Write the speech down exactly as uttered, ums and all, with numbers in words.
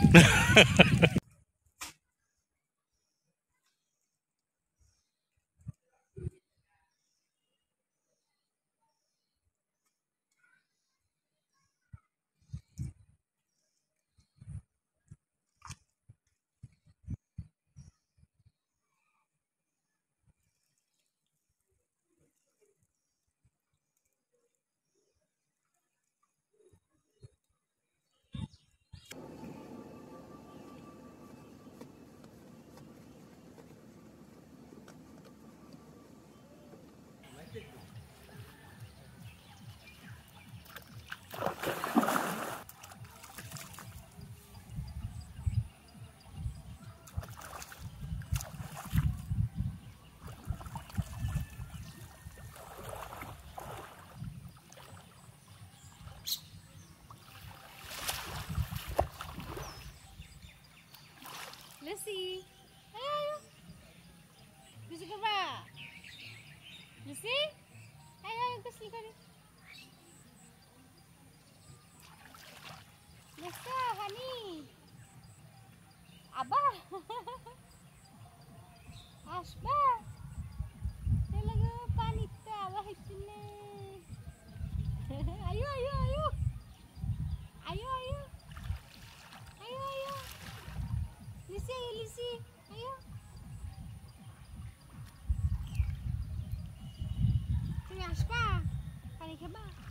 Lucy, ayo, Lucy coba, Lucy, ayo ayo ke sini kali. Lucy, Hani, Abah, Asbah, dia lagi panita, Abah itu nih. Ayo ayo ayo, ayo ayo, ayo ayo, Lucy ayo Lucy, ayo. Asbah, panik apa?